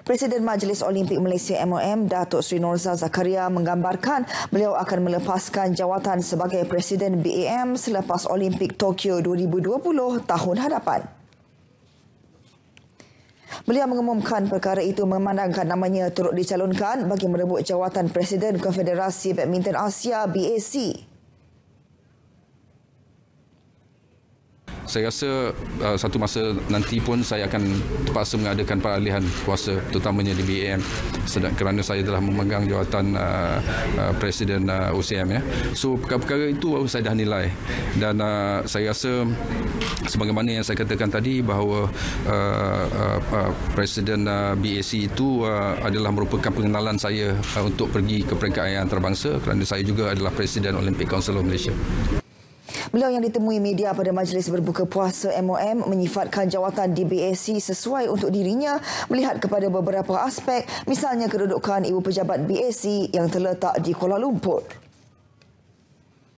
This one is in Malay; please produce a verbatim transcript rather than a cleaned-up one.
Presiden Majlis Olimpik Malaysia M O M, Datuk Seri Norzal Zakaria menggambarkan beliau akan melepaskan jawatan sebagai Presiden B A M selepas Olimpik Tokyo dua ribu dua puluh tahun hadapan. Beliau mengumumkan perkara itu memandangkan namanya turut dicalonkan bagi merebut jawatan Presiden Konfederasi Badminton Asia B A C. Saya rasa uh, satu masa nanti pun saya akan terpaksa mengadakan peralihan kuasa terutamanya di B A M sedang kerana saya telah memegang jawatan uh, uh, Presiden uh, O C M ya. So perkara-perkara itu baru saya dah nilai dan uh, saya rasa sebagaimana yang saya katakan tadi bahawa uh, uh, uh, Presiden uh, B A C itu uh, adalah merupakan pengenalan saya uh, untuk pergi ke peringkat antarabangsa kerana saya juga adalah Presiden Olympic Council of Malaysia. Beliau yang ditemui media pada majlis berbuka puasa M O M menyifatkan jawatan di B A C sesuai untuk dirinya melihat kepada beberapa aspek, misalnya kedudukan ibu pejabat B A C yang terletak di Kuala Lumpur.